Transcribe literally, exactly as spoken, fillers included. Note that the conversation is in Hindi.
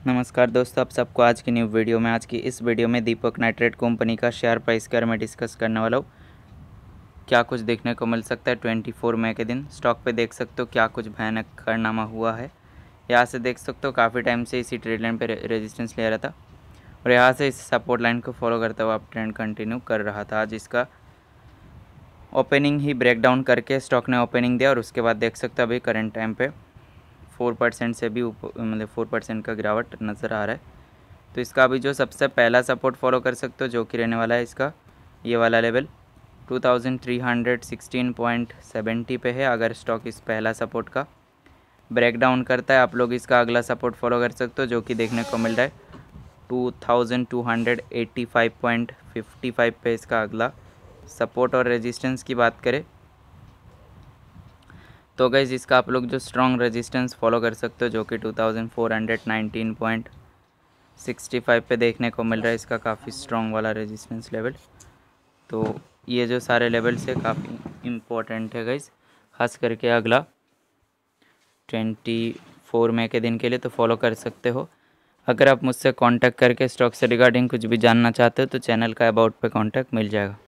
नमस्कार दोस्तों, आप सबको आज की न्यू वीडियो में आज की इस वीडियो में दीपक नाइट्रेट कंपनी का शेयर प्राइस के बारे में डिस्कस करने वाला हूँ। क्या कुछ देखने को मिल सकता है चौबीस मई के दिन स्टॉक पे देख सकते हो क्या कुछ भयानक कारनामा हुआ है। यहाँ से देख सकते हो काफ़ी टाइम से इसी ट्रेड लाइन पे रेजिस्टेंस ले रहा था और यहाँ से इस सपोर्ट लाइन को फॉलो करता हुआ आप ट्रेंड कंटिन्यू कर रहा था। आज इसका ओपनिंग ही ब्रेक डाउन करके स्टॉक ने ओपनिंग दिया और उसके बाद देख सकते हो अभी करंट टाइम पे फोर परसेंट से भी मतलब फोर परसेंट का गिरावट नज़र आ रहा है। तो इसका अभी जो सबसे पहला सपोर्ट फॉलो कर सकते हो जो कि रहने वाला है इसका ये वाला level two thousand three hundred sixteen point seventy पे है। अगर स्टॉक इस पहला सपोर्ट का ब्रेक डाउन करता है आप लोग इसका अगला सपोर्ट फॉलो कर सकते हो जो कि देखने को मिल रहा है two thousand two hundred eighty five point fifty five पे इसका अगला सपोर्ट। और रेजिस्टेंस की बात करें तो गाइस इसका आप लोग जो स्ट्रॉन्ग रेजिस्टेंस फॉलो कर सकते हो जो कि two thousand four hundred nineteen point sixty five पे देखने को मिल रहा है इसका काफ़ी स्ट्रॉन्ग वाला रेजिस्टेंस लेवल। तो ये जो सारे लेवल से काफ़ी इम्पोर्टेंट है गाइस, खास करके अगला ट्वेंटी फोर मई के दिन के लिए तो फॉलो कर सकते हो। अगर आप मुझसे कांटेक्ट करके स्टॉक से रिगार्डिंग कुछ भी जानना चाहते हो तो चैनल का अबाउट पे कांटेक्ट मिल जाएगा।